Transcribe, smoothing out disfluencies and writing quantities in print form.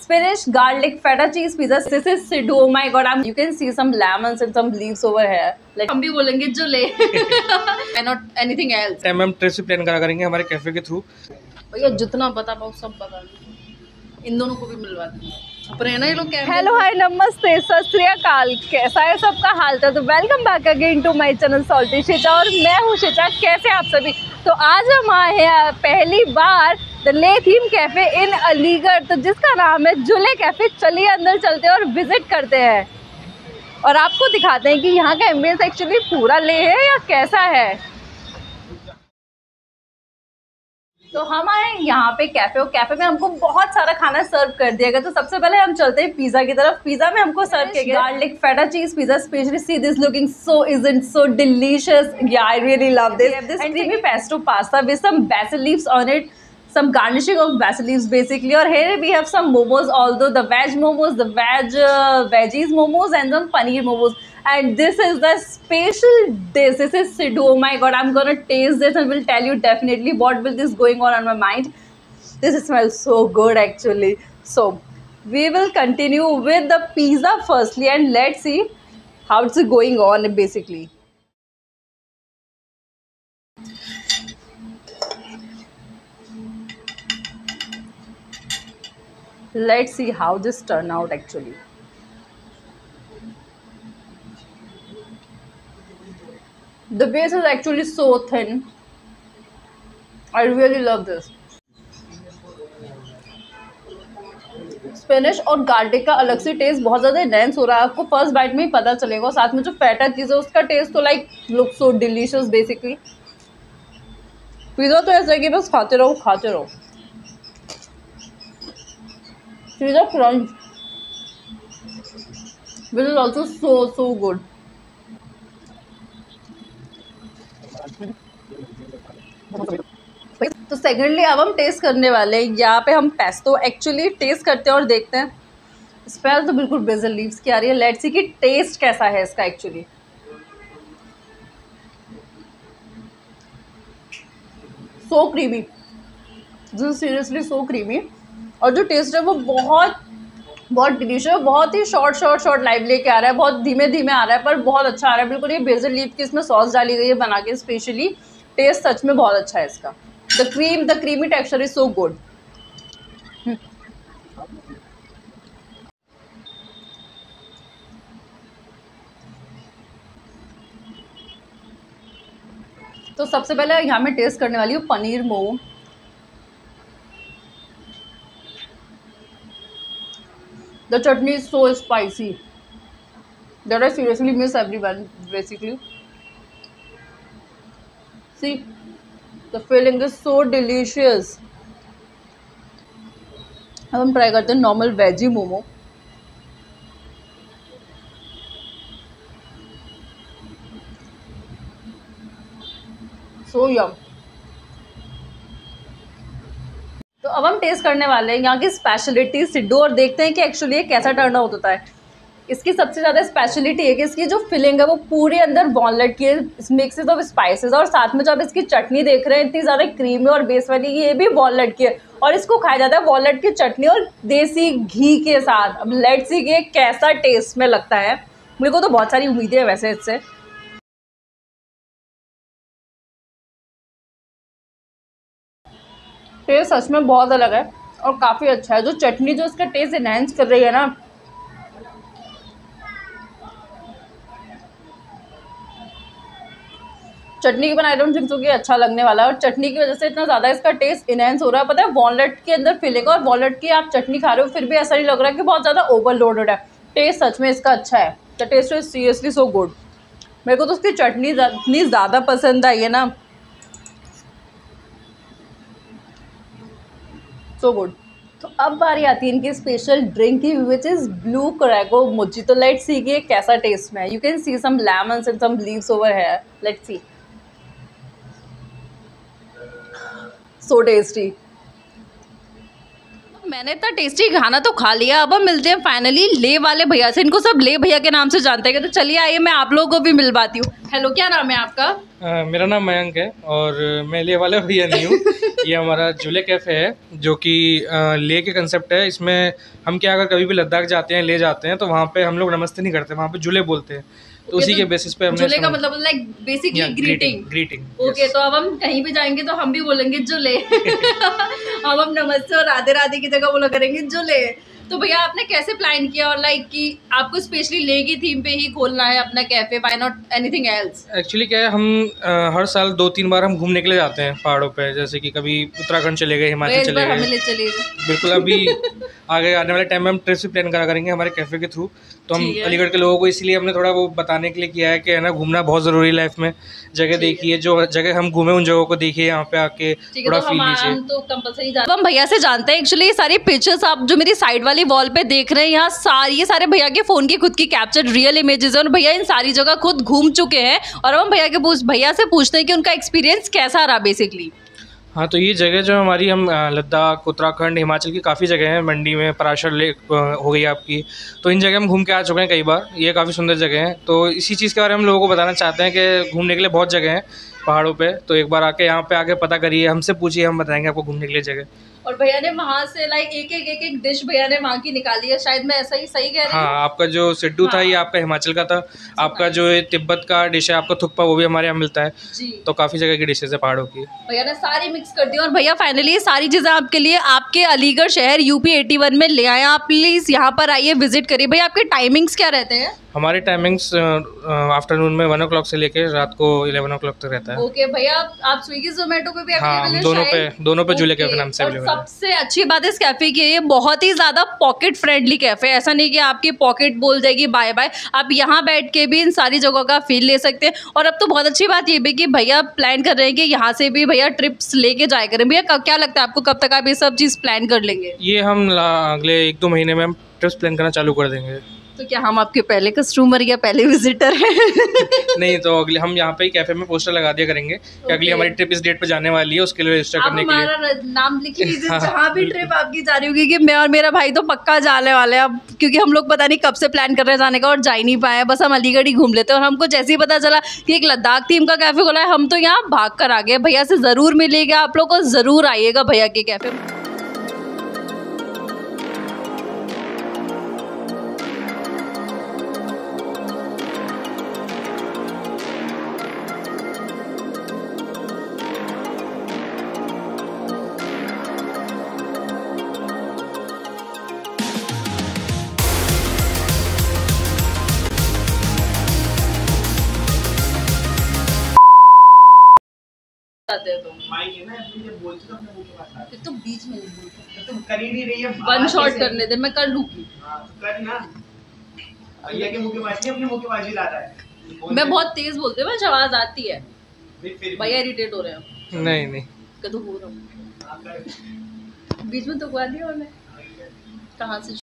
spinach, garlic, feta cheese pizza. This is Sidhu. Oh my god, you can see some lemons and some leaves over here. Like हम भी बोलेंगे जो ले and not anything else. Time हम trip plan करेंगे हमारे cafe के through. भैया जितना बता पाओ सब बता दो, इन दोनों को भी मिलवा देंगे। हेलो हाय नमस्ते सत श्री अकाल, कैसा है सबका हाल था। तो welcome back again to my channel Salty Shicha और मैं हूँ शिचा। कैसे आप सभी। तो आज हम आए हैं पहली बार the le theme cafe in Aligarh, तो जिसका नाम है जुले कैफ़े। चलिए अंदर चलते हैं और विजिट करते हैं और आपको दिखाते हैं कि यहाँ का एम्बियंस एक्चुअली पूरा ले है या कैसा है। तो हम आए यहाँ पे कैफ़े और कैफ़े में हमको बहुत सारा खाना सर्व कर दिया गया। तो सबसे पहले हम चलते हैं पिज़्ज़ा की तरफ। पिज़्ज़ा में हमको सर्व किया गया garlic feta cheese pizza, specially see this looking so isn't so delicious. Yeah I really love this creamy pesto pasta with some basil leaves on it, some garnishing of basil leaves basically. Or here we have some momos, although the veg momos, the veggies momos and some paneer momos. And this is the special dish. This is Sidhu. Oh my god, I'm gonna taste this and will tell you definitely what will this going on my mind. This smells so good actually. So we will continue with the pizza firstly and let's see how it's going on basically. Let's see how this turn out actually. The base is actually so thin. I really love this. Spanish और garlic का अलग से test बहुत ज़्यादा enhance हो रहा है, आपको फर्स्ट बाइट में ही पता चलेगा। साथ में जो फेटा चीज़ है उसका टेस्ट तो like look so delicious basically. Pizza तो ऐसा है कि बस खाते रहो खाते रहो। Pizza crunch, which is also so good. तो सेकेंडली अब हम टेस्ट करने वाले हैं। यहाँ पे हम पेस्टो एक्चुअली टेस्ट करते हैं और देखते हैं। स्मेल तो बिल्कुल बेसल लीव्स की आ रही है। लेट्स सी कि टेस्ट कैसा है इसका actually. So creamy, this seriously so creamy. और जो टेस्ट है वो बहुत डिलीशियस है। बहुत ही शॉर्ट लाइव लेके आ रहा है, बहुत धीमे धीमे आ रहा है पर बहुत अच्छा आ रहा है बिल्कुल। ये बेसल लीफ की इसमें सॉस डाली गई है बना के स्पेशली। टेस्ट सच में बहुत अच्छा है इसका। The creamy texture is so good. तो सबसे पहले यहाँ मैं टेस्ट करने वाली हूँ paneer momo. The chutney is so spicy that I seriously miss everyone basically. See, the filling is so delicious. अब हम ट्राई करते हैं normal veggie momo. So yum. तो अब हम टेस्ट करने वाले हैं यहाँ की स्पेशलिटी सिड्डू और देखते हैं कि एक्चुअली ये कैसा टर्न आउट होता है। इसकी सबसे ज़्यादा स्पेशलिटी है कि इसकी जो फिलिंग है वो पूरे अंदर वॉलनट की है, मिक्सेस ऑफ स्पाइसेस। और साथ में जो आप इसकी चटनी देख रहे हैं इतनी ज़्यादा क्रीमी और बेस वाली, ये भी वॉलनट की है और इसको खाया जाता है वॉलनट की चटनी और देसी घी के साथ। अब लेट्स सी कि कैसा टेस्ट में लगता है। मेरे को तो बहुत सारी उम्मीदें हैं वैसे इससे। टेस्ट सच में बहुत अलग है और काफ़ी अच्छा है। जो चटनी जो इसका टेस्ट एनहांस कर रही है ना, चटनी की बना आई डोंट थिंक सो कि अच्छा लगने वाला है। और चटनी की वजह से इतना ज़्यादा इसका टेस्ट एनहांस हो रहा है। पता है वॉलनट के अंदर फिलिंग और वॉलनट की आप चटनी खा रहे हो फिर भी ऐसा नहीं लग रहा कि बहुत ज़्यादा ओवरलोडेड है। टेस्ट सच में इसका अच्छा है। The taste is seriously so good. मेरे को तो उसकी चटनी इतनी ज़्यादा पसंद आई है ना, सो गुड। तो अब बारी आती है इनकी स्पेशल ड्रिंक की which is blue curacao mojito. Let's see कि कैसा टेस्ट में है। You can see some lemons and some leaves over here. Let's see. So tasty. मैंने इतना टेस्टी खाना तो खा लिया, अब हम मिलते हैं फाइनली ले वाले भैया से। इनको सब ले भैया के नाम से जानते हैं, तो चलिए आइए मैं आप लोगों को भी मिलवाती हूँ। हेलो, क्या नाम है आपका? मेरा नाम मयंक है और मैं ले वाला भैया नहीं हूँ। ये हमारा झूले कैफ़े है जो कि ले के कंसेप्ट है। इसमें हम क्या, अगर कभी भी लद्दाख जाते हैं, ले जाते हैं, तो वहाँ पे हम लोग नमस्ते नहीं करते, वहाँ पे झूले बोलते हैं। तो उसी के बेसिस पे हमने झूले का मतलब लाइक बेसिकली ग्रीटिंग। ओके, तो अब हम कहीं भी जाएंगे तो हम भी बोलेंगे झूले। अब हम नमस्ते और राधे राधे की जगह बोला करेंगे झूले। तो भैया आपने कैसे प्लान किया और लाइक कि आपको स्पेशली ले की थीम पे ही खोलना है अपना cafe, why not anything else? Actually क्या है, हम हर साल 2-3 बार हम घूमने के लिए जाते हैं पहाड़ों पे, जैसे कि कभी उत्तराखंड चले गए, हिमाचल चले गए। बिल्कुल, अभी आगे आने वाले टाइम में हम ट्रिप प्लान करा करेंगे हमारे कैफे के थ्रू। तो हम अलीगढ़ के लोगों को इसलिए हमने थोड़ा वो बताने के लिए किया है कि है ना, घूमना बहुत ज़रूरी है लाइफ में। जगह देखिए, जो जगह हम घूमे उन जगहों को देखिए, यहाँ पे आके थोड़ा फील लीजिए। तो कंपलसरी हम भैया से जानते हैं। एक्चुअली ये सारी पिक्चर्स आप जो मेरी साइड वाली वॉल पे देख रहे हैं, यहाँ ये सारे भैया के फोन की खुद की कैप्चर्ड रियल इमेजेस है और भैया इन सारी जगह खुद घूम चुके हैं। और अब हम भैया से पूछते हैं कि उनका एक्सपीरियंस कैसा रहा बेसिकली। हाँ, तो ये जगह जो हमारी, हम लद्दाख, उत्तराखंड, हिमाचल की काफ़ी जगह हैं। मंडी में पराशर लेक हो गई आपकी, तो इन जगह हम घूम के आ चुके हैं कई बार। ये काफ़ी सुंदर जगह है, तो इसी चीज़ के बारे में हम लोगों को बताना चाहते हैं कि घूमने के लिए बहुत जगह हैं पहाड़ों पे। तो एक बार आके यहाँ पे आके पता करिए, हमसे पूछिए, हम बताएंगे आपको घूमने के लिए जगह। और भैया ने वहाँ से लाइक एक डिश भैया ने वहाँ की निकाली है, शायद मैं ऐसा ही सही कह रही हूँ? हाँ, आपका जो सिड्डू था ये आपका हिमाचल का था। आपका जो तिब्बत का डिश है आपका थुक्पा, वो भी हमारे यहाँ मिलता है जी। तो काफ़ी जगह की डिशेज है पहाड़ों की, भैया ने सारी मिक्स कर दी। और भैया फाइनली ये सारी चीज़ें आपके लिए आपके अलीगढ़ शहर UP 81 में ले आए। आप प्लीज़ यहाँ पर आइए, विजिट करिए। भैया आपके टाइमिंग्स क्या रहते हैं? हमारे टाइमिंग्स आफ्टरनून में 1 o'clock से लेकर रात को 11 o'clock तक रहता है। ओके भैया, आप स्विगी जोमेटो पे भी अवेलेबल है? हाँ, दोनों पे झूले कैफे नाम से अवेलेबल है। सबसे अच्छी बात इस कैफे की है, ये बहुत ही ज्यादा पॉकेट फ्रेंडली कैफे है। ऐसा नहीं कि आपकी पॉकेट बोल जाएगी बाय बाय, आप यहाँ बैठ के भी इन सारी जगहों का फील ले सकते हैं। और अब तो बहुत अच्छी बात ये भी कि भैया प्लान कर रहे हैं कि यहाँ से भी भैया ट्रिप्स लेके जाया करें। भैया क्या लगता है आपको, कब तक आप ये सब चीज़ प्लान कर लेंगे? ये हम अगले 1-2 महीने में हम ट्रिप्स प्लान करना चालू कर देंगे। तो क्या हम आपके पहले कस्टमर या पहले विजिटर हैं? नहीं, तो अगले हम यहाँ पे ही कैफे में पोस्टर लगा दिया करेंगे कि अगली हमारी ट्रिप इस डेट पे जाने वाली है, उसके लिए रजिस्टर करने के लिए हमारा नाम लिख लीजिए। जहाँ भी ट्रिप आपकी जा रही होगी, कि मैं और मेरा भाई तो पक्का जाने वाले हैं अब, क्योंकि हम लोग पता नहीं कब से प्लान कर रहे हैं जाने का और जा ही नहीं पाए। बस हम अलीगढ़ ही घूम लेते हैं और हमको जैसे ही पता चला कि एक लद्दाख थीम का कैफे खुला है, हम तो यहाँ भाग कर आ गए। भैया से ज़रूर मिलेगा, आप लोग को ज़रूर आइएगा भैया के कैफे में। तो बीच में नहीं बोलते, तुम कर ही नहीं रही है। वन शॉट करने दे, मैं कर लूंगी। कर ना, भैया के मुक्केबाजी अपने मुक्केबाजी ला रहा है। मैं बहुत तेज बोलती हूँ, मुझे आवाज आती है। भैया इरिटेट हो रहे हैं। नहीं कदू हो रहा हूँ बीच में तो दिया मैंने, कहाँ से